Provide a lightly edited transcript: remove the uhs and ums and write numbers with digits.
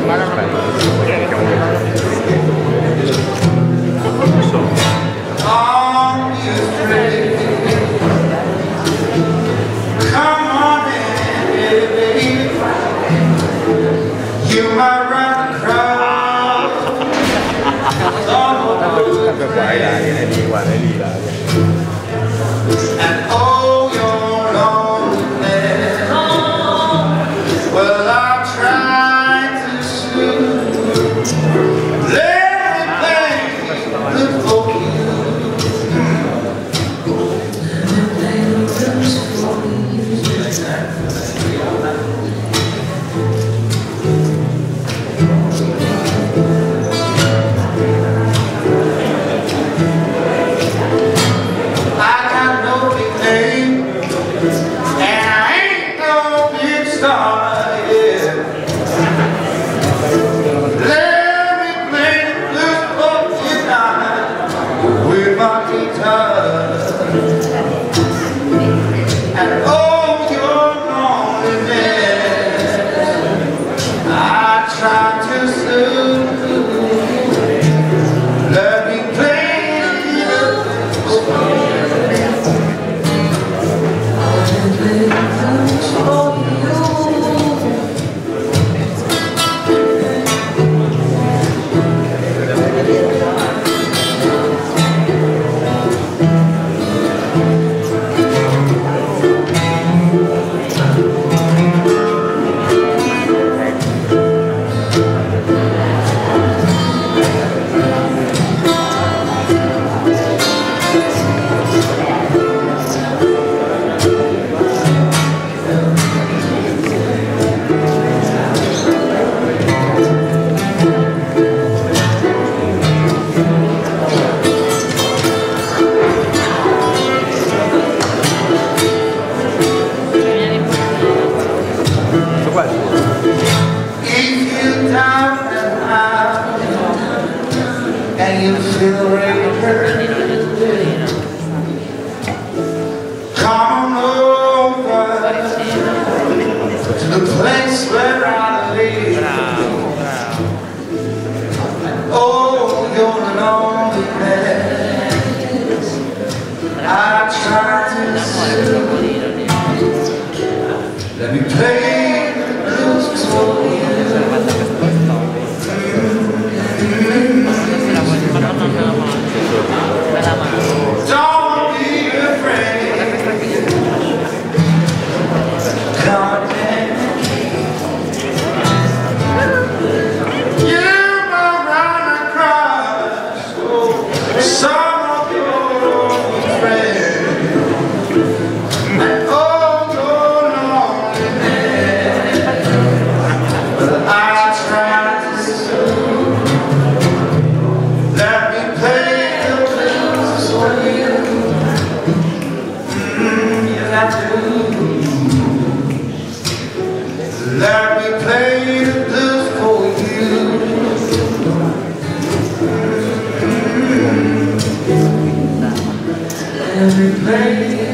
Quái là cái đi qua đấy đi là Let me play the blues for you. Don't be afraid. Come and you might run across some of your friends. And oh, your loneliness. But I try to soothe. Let me play the blues for you. Yes, I do. Let me play the blues for you. Let me play